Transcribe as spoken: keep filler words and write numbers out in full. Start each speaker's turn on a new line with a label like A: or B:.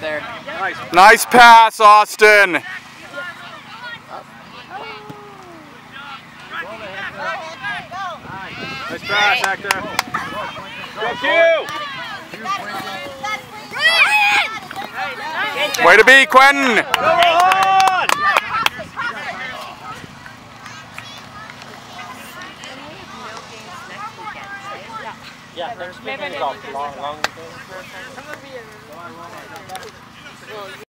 A: there.
B: Nice.
C: Nice pass, Austin.
B: Nice pass, Hector. Go, Q!
C: Way to be, Quentin.
B: Go on!
D: Yeah, next weekend is off. Long, long weekend.